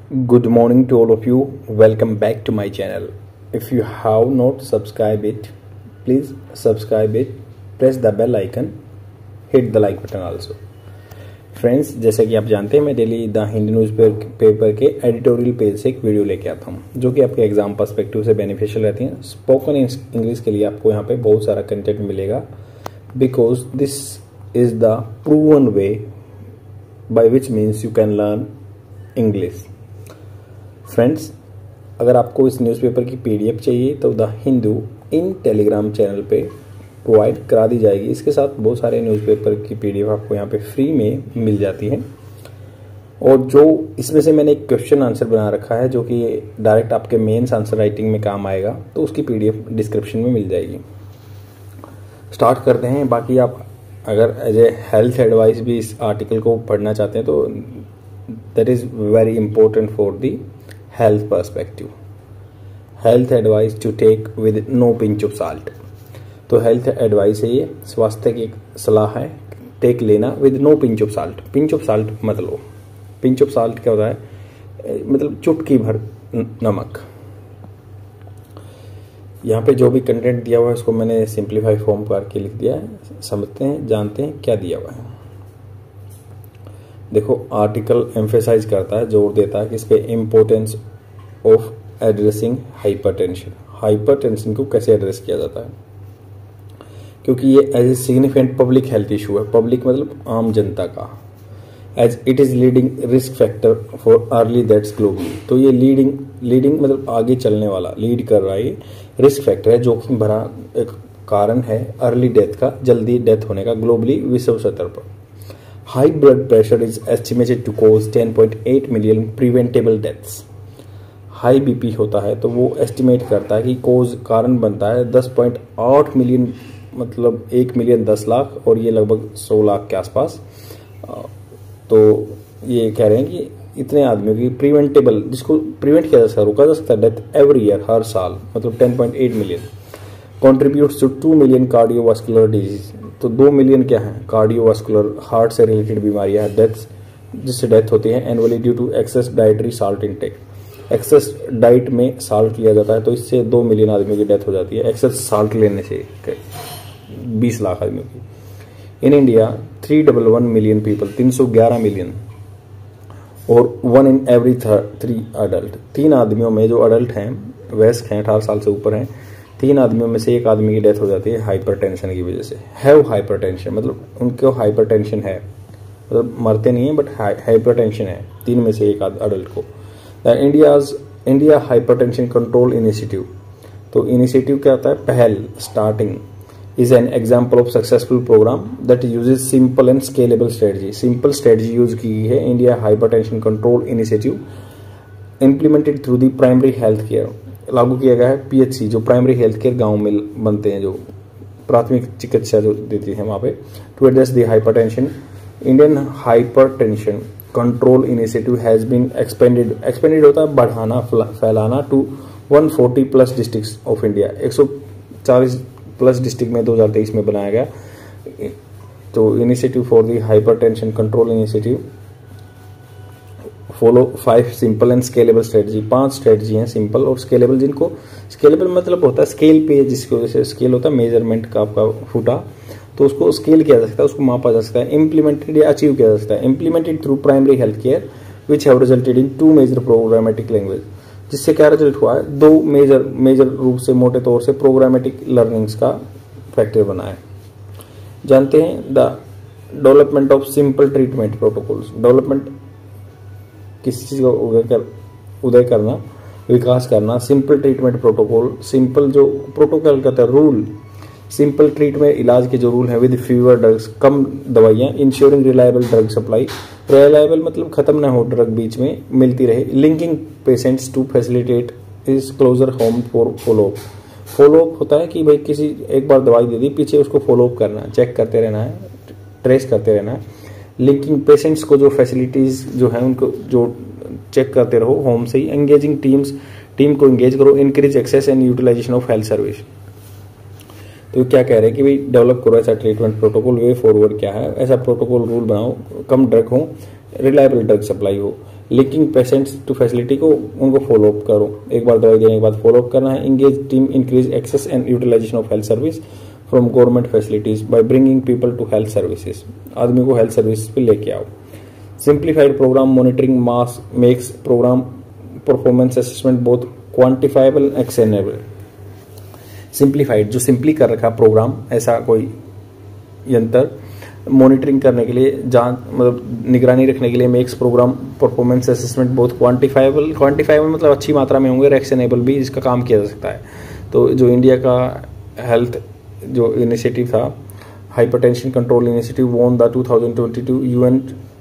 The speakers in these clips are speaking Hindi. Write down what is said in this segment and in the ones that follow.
Good morning to all of you. Welcome back to my channel. If you have not subscribed it, please subscribe it. Press the bell icon. Hit the like button also. Friends, जैसे कि आप जानते हैं मैं daily the Hindu newspaper के एडिटोरियल पेज से एक वीडियो लेके आता हूँ जो कि आपके एग्जाम पर्सपेक्टिव से बेनिफिशियल रहती हैं। स्पोकन इंग्लिश के लिए आपको यहाँ पे बहुत सारा कंटेंट मिलेगा because this is the proven way by which means you can learn English. Friends, अगर आपको इस न्यूज़पेपर की पीडीएफ चाहिए तो the Hindu in Telegram channel पे प्रोवाइड करा दी जाएगी। इसके साथ बहुत सारे न्यूज़पेपर की पीडीएफ आपको यहाँ पे फ्री में मिल जाती है और जो इसमें से मैंने एक क्वेश्चन आंसर बना रखा है जो कि डायरेक्ट आपके मेंस आंसर राइटिंग में काम आएगा, तो उसकी पीडीएफ डिस्क्रिप्शन में मिल जाएगी। स्टार्ट करते हैं। बाकी आप अगर एज ए हेल्थ एडवाइस भी इस आर्टिकल को पढ़ना चाहते हैं तो that is very important for the health perspective. Health advice to take with no pinch of salt. तो हेल्थ एडवाइस है, ये स्वास्थ्य की सलाह है, टेक लेना with no pinch of salt. Pinch of salt मतलब पिंच ऑफ साल्ट क्या होता है, मतलब चुटकी भर नमक। यहाँ पे जो भी कंटेंट दिया हुआ है उसको मैंने सिंप्लीफाई फॉर्म करके लिख दिया है। समझते हैं, जानते हैं क्या दिया हुआ है। देखो, आर्टिकल एम्फेसाइज करता है, जोर देता है कि इस पे importance of addressing hypertension. Hypertension को कैसे एड्रेस किया जाता है, क्योंकि ये as a significant public health issue है। पब्लिक मतलब आम जनता का। As it is leading risk factor for early deaths globally. तो ये लीडिंग मतलब आगे चलने वाला, लीड कर रहा है, रिस्क फैक्टर है, जोखिम भरा एक कारण है अर्ली डेथ का, जल्दी डेथ होने का ग्लोबली, विश्व स्तर पर। High blood pressure is estimated to cause 10.8 million preventable deaths. High BP होता है तो वो एस्टिमेट करता है कि कॉज कारण बनता है 10.8 मिलियन, मतलब 1 मिलियन 10 लाख, और ये लगभग 100 लाख के आसपास। तो ये कह रहे हैं कि इतने आदमियों की प्रिवेंटेबल, जिसको प्रिवेंट किया जा सकता है, रोका जा सकता है, डेथ एवरी ईयर, हर साल, मतलब 10.8 million. Contributes to 2 million cardiovascular disease. तो 2 मिलियन क्या है, कार्डियोवास्कुलर, हार्ट से रिलेटेड बीमारियां हैं, डेथ्स, जिससे डेथ होती है annually due to excess dietary salt intake. Excess diet में साल्ट लिया जाता है तो इससे 2 मिलियन आदमियों की डेथ हो जाती है एक्सेस साल्ट लेने से, 20 लाख आदमियों की। In India 311 million people, 311 million, और 1 इन एवरी 3 अडल्ट। 3 आदमियों में जो अडल्ट हैं, वयस्क हैं, 18 साल से ऊपर हैं, 3 आदमियों में से 1 आदमी की डेथ हो जाती है हाइपरटेंशन की वजह से। हैव हाइपरटेंशन मतलब उनको हाइपरटेंशन है, मतलब मरते नहीं है बट हाइपरटेंशन है 3 में से 1 अडल्ट को। India hypertension control initiative. तो इनिशिएटिव क्या होता है, पहल, starting, is an example of successful program that uses simple and scalable strategy. Simple strategy use की गई है India hypertension control initiative, implemented through the primary health care। लागू किया गया है पीएचसी, जो प्राइमरी हेल्थ केयर गाँव में बनते हैं, जो प्राथमिक चिकित्सा जो देती है वहाँ पे, to address the hypertension. Indian hypertension control initiative has been expanded होता है बढ़ाना, फैलाना, to 140 plus districts of India. 140 plus district में 2023 में बनाया गया। तो initiative for the hypertension control initiative follow 5 simple and scalable strategy. 5 strategy हैं सिंपल और स्केलेबल, जिनको स्केलेबल मतलब होता है स्केल पे, जिसकी वजह से स्केल होता है मेजरमेंट का, आपका फुटा, तो उसको स्केल किया जा सकता है, उसको मापा जा सकता है, इम्प्लीमेंटेड या अचीव किया जा सकता है। Implemented through primary health care which have resulted in 2 major programmatic language. जिससे क्या रिजल्ट हुआ है, 2 मेजर रूप से, मोटे तौर से प्रोग्रामेटिक लर्निंग्स का फैक्टर बना है। जानते हैं the development of simple treatment protocols. Development किसी चीज का उदय करना, विकास करना, सिंपल ट्रीटमेंट प्रोटोकॉल। सिंपल जो प्रोटोकॉल कहता है, रूल, सिंपल ट्रीटमेंट, इलाज के जो रूल है, विद फीवर ड्रग्स, कम दवाइयाँ, ensuring reliable drug supply. Reliable मतलब खत्म ना हो ड्रग, बीच में मिलती रहे। Linking patients to facilitate is closer home for follow up. Follow up होता है कि भाई किसी एक बार दवाई दे दी, पीछे उसको फॉलोअप करना है, चेक करते रहना है, ट्रेस करते रहना है। लिंकिंग पेशेंट्स को जो फैसिलिटीज जो है उनको जो चेक करते रहो होम से ही। एंगेजिंग टीम को एंगेज करो। Increase access and utilisation of health service. तो क्या कह रहे हैं कि भाई डेवलप करो ऐसा ट्रीटमेंट प्रोटोकॉल। वे फॉरवर्ड क्या है, ऐसा प्रोटोकॉल रूल बनाओ, कम ड्रग हो, रिलायबल ड्रग सप्लाई हो, लिंकिंग पेशेंट्स टू फैसिलिटी को उनको फॉलो अप करो, एक बार दवाई देने के बाद फॉलो अप करना है। Engage team increase access and utilisation of health service from government facilities by bringing people to health services, आदमी को हेल्थ सर्विस पे लेके आओ। Simplified programme monitoring mass makes programme performance assessment both quantifiable actionable. Simplified, जो सिंपली कर रखा प्रोग्राम, ऐसा कोई यंत्र मॉनिटरिंग करने के लिए, जांच मतलब निगरानी रखने के लिए, मेक्स प्रोग्राम परफॉर्मेंस असेसमेंट बहुत क्वांटिफाइबल, क्वांटिफाइबल मतलब अच्छी मात्रा में होंगे, एक्शनेबल भी, जिसका काम किया जा सकता है। तो जो इंडिया का हेल्थ जो इनिशिएटिव था, hypertension control initiative, won the 2022 UN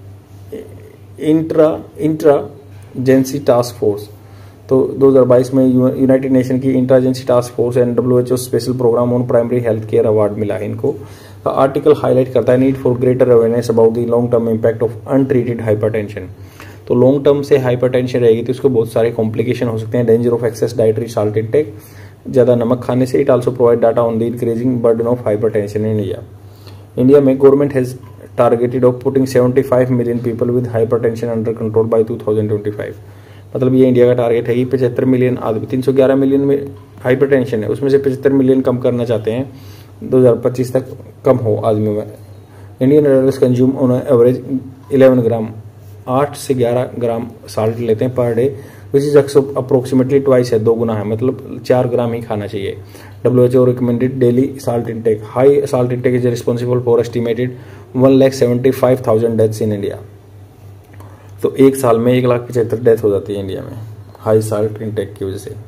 interagency task force. तो 2022 में यूनाइटेड नेशन की interagency task force and WHO special programme on primary health care award मिला है इनको। आर्टिकल हाईलाइट करता है need for greater awareness about the long term impact of untreated hypertension. तो लॉन्ग टर्म से हाइपरटेंशन रहेगी तो उसको बहुत सारे कॉम्प्लिकेशन हो सकते हैं। Danger of excess dietary salt intake, ज़्यादा नमक खाने से। It also provide data on the increasing burden of hypertension in India. India में government has targeted of putting 75 million people with hypertension under control by 2025। मतलब ये इंडिया का टारगेट है कि 75 मिलियन आदमी, 311 मिलियन में हाइपरटेंशन है, उसमें से 75 मिलियन कम करना चाहते हैं 2025 तक कम हो आदमियों में। Indian adults consume on average 11 gram, 8 से 11 ग्राम साल्ट लेते हैं per day, which is approximately twice है, 2 गुना है, मतलब 4 ग्राम ही खाना चाहिए। WHO recommended daily salt intake. High salt intake is responsible for estimated 1,75,000 deaths in India. तो एक साल में 1,75,000 डेथ हो जाती है इंडिया में हाई साल्ट इंटेक की वजह से।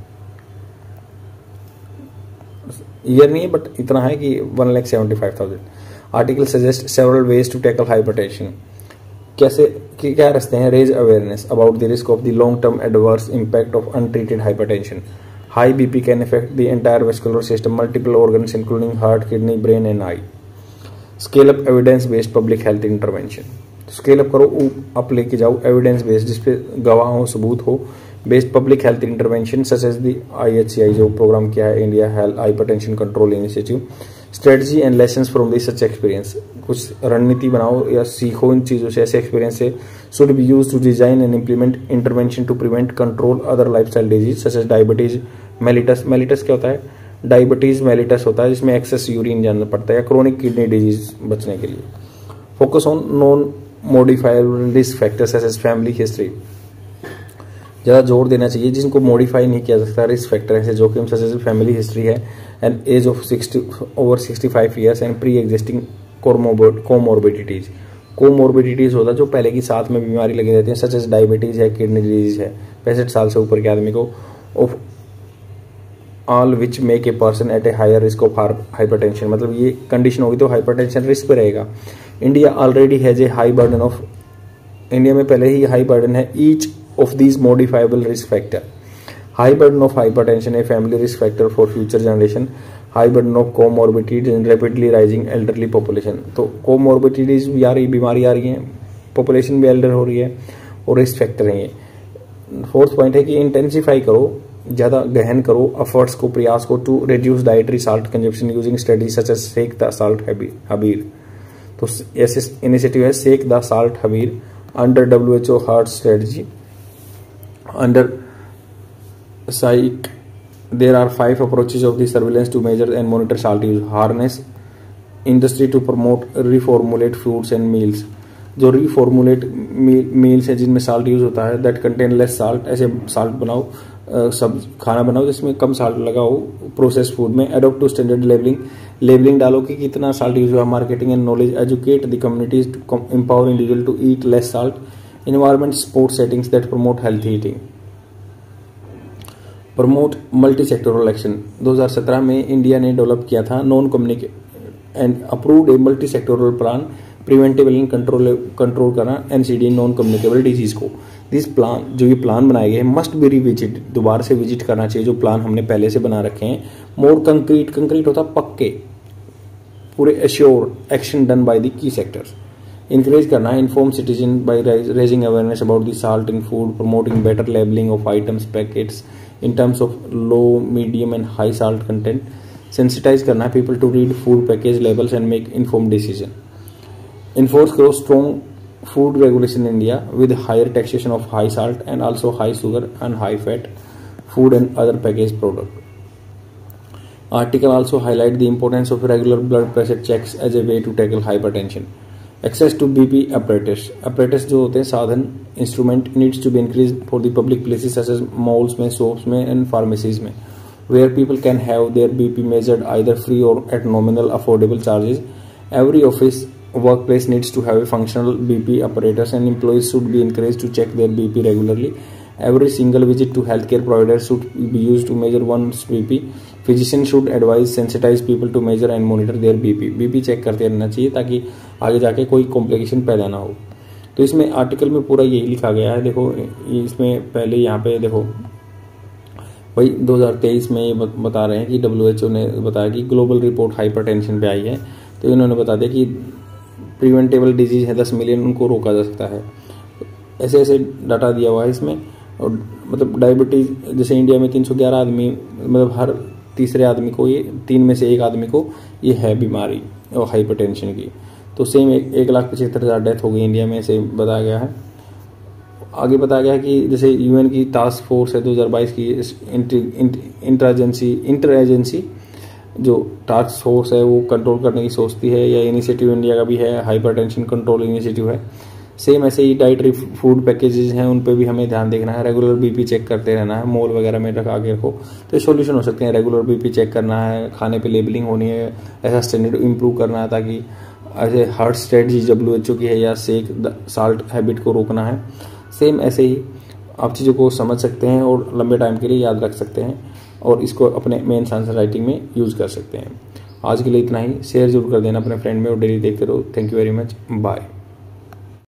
ईयर नहीं है बट इतना है कि 1,75,000। Article suggest several ways to tackle hypertension. कैसे क्या रास्ते हैं? Raise awareness about the risk of the long term adverse impact of untreated hypertension. High BP can affect the entire vascular system, multiple organs including heart, kidney, brain and eye. Scale up evidence based public health intervention. Scale up करो, अप लेके जाओ एविडेंस बेस्ड, जिसपे गवाह हो, सबूत हो, based public health intervention such as the IHCI जो प्रोग्राम किया है, India health hypertension control initiative. Strategy and lessons from the such experience. कुछ रणनीति बनाओ या सीखो इन चीज़ों से, ऐसे एक्सपीरियंस से। Should be use to design and implement intervention to prevent control other lifestyle disease such as diabetes mellitus. Mellitus क्या होता है? डायबिटीज मेलिटस होता है जिसमें एक्सेस यूरिन जाना पड़ता है, या क्रोनिक किडनी डिजीज बचने के लिए। Focus on non modifiable risk factors age age family history. ज़्यादा जोर देना चाहिए जिनको मॉडिफाई नहीं किया जा सकता रिस्क फैक्टर ऐसे जोखिम सच एज फैमिली हिस्ट्री है and age of 65 years and pre existing comorbidities. Comorbidities होता है जो पहले की साथ में बीमारी लगी रहती है, सच एज डायबिटीज है, किडनी डिजीज है 65 साल से ऊपर के आदमी को, of all which make a person at a higher risk of hypertension. मतलब ये कंडीशन होगी तो हाइपरटेंशन रिस्क पे रहेगा। India already has a high burden of, India में पहले ही हाई बर्डन है each of these modifiable risk factor. High burden of hypertension a family risk factor for future generation. High burden of comorbidities and rapidly rising elderly population. तो कोमोर्बिडिटीज भी आ रही, बीमारी आ रही है, पॉपुलेशन भी एल्डर हो रही है और रिस्क फैक्टर है ये। फोर्थ पॉइंट है कि इंटेंसिफाई करो, ज़्यादा गहन करो एफर्ट्स को, प्रयास को to reduce dietary salt consumption using strategy such as shake the salt habit. तो ऐसे इनिशिएटिव है shake the salt habit under WHO heart strategy. Under shake there are 5 approaches of the surveillance to measure and monitor salt use. Harness industry to promote reformulate foods and meals. जो reformulate meals है जिनमें salt use होता है, that contain less salt, ऐसे salt बनाओ, सब खाना बनाओ जिसमें कम salt लगाओ प्रोसेस फूड में। adopt to standard labeling डालो कि कितना salt use हुआ। marketing and knowledge, educate the communities to empower individual to eat less salt. environment support settings that promote healthy eating. Promote multi sectoral action. 2017 में इंडिया ने डेवलप किया था non communicate and approved a multi sectoral plan preventable and control करना NCD नॉन कम्युनिकेबल डिजीज को। दिस प्लान, जो ये प्लान बनाए गए हैं, मस्ट बी रिविजिट, दोबारा से विजिट करना चाहिए जो प्लान हमने पहले से बना रखे हैं। मोर कंक्रीट होता पक्के, पूरे assure action done by the key sectors. Encourage करना है inform citizen by raising awareness about the salt in food, promoting better labelling of items packets in terms of low, medium and high salt content. Sensitize करना है people to read food package labels and make informed decision. Enforce करो strong food regulation in India with higher taxation of high salt and also high sugar and high fat food and other packaged product. Article also highlight the importance of regular blood pressure checks as a way to tackle hypertension. Access to BP apparatus जो होते हैं साधन instrument needs to be increased for the public places such as malls में, shops में and pharmacies में, where people can have their BP measured either free or at nominal affordable charges. Every office workplace needs to have a functional BP apparatus and employees should be encouraged to check their BP regularly. Every single visit to healthcare provider should be used to measure one's BP. Physician should advise sensitize people to measure and monitor their BP. BP check करते रहना चाहिए ताकि आगे जाके कोई कॉम्प्लिकेशन पैदा ना हो। तो इसमें आर्टिकल में पूरा यही लिखा गया है। देखो इसमें पहले यहाँ पे देखो भाई 2023 में ये बता रहे हैं कि WHO ने बताया कि ग्लोबल रिपोर्ट हाइपरटेंशन पे आई है। तो इन्होंने बता दिया कि प्रिवेंटेबल डिजीज है 10 मिलियन, उनको रोका जा सकता है। ऐसे ऐसे डाटा दिया हुआ है इसमें। और मतलब डायबिटीज़ जैसे इंडिया में 311 आदमी, मतलब हर तीसरे आदमी को, ये 3 में से 1 आदमी को ये है बीमारी और हाइपरटेंशन की। तो सेम 1,75,000 डेथ हो गई इंडिया में, से बताया गया है। आगे बताया गया है कि जैसे UN की टास्क फोर्स है 2022 की इंटर एजेंसी जो टास्क फोर्स है वो कंट्रोल करने की सोचती है, या इनिशिएटिव इंडिया का भी है, हाइपरटेंशन कंट्रोल इनिशिएटिव है। सेम ऐसे ही डाइटरी फूड पैकेजेस हैं, उन पे भी हमें ध्यान देखना है। रेगुलर BP चेक करते रहना है, मॉल वगैरह में रखा के रखो तो सॉल्यूशन हो सकते हैं। रेगुलर BP चेक करना है, खाने पे लेबलिंग होनी है, ऐसा स्टैंडर्ड इंप्रूव करना है ताकि ऐसे हार्ट स्ट्रेटजी WHO की है, या साल्ट हैबिट को रोकना है। सेम ऐसे ही आप चीज़ों को समझ सकते हैं और लंबे टाइम के लिए याद रख सकते हैं और इसको अपने मेंस आंसर राइटिंग में यूज़ कर सकते हैं। आज के लिए इतना ही। शेयर जरूर कर देना अपने फ्रेंड में और डेली देखते रहो। Thank you very much. Bye.